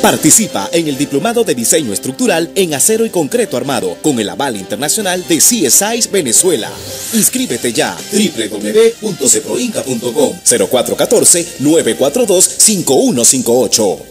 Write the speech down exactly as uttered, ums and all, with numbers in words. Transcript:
Participa en el Diplomado de Diseño Estructural en Acero y Concreto Armado con el aval internacional de C S I Venezuela. Inscríbete ya. doble u doble u doble u punto ceproinca punto com cero cuatro uno cuatro, nueve cuatro dos, cinco uno cinco ocho.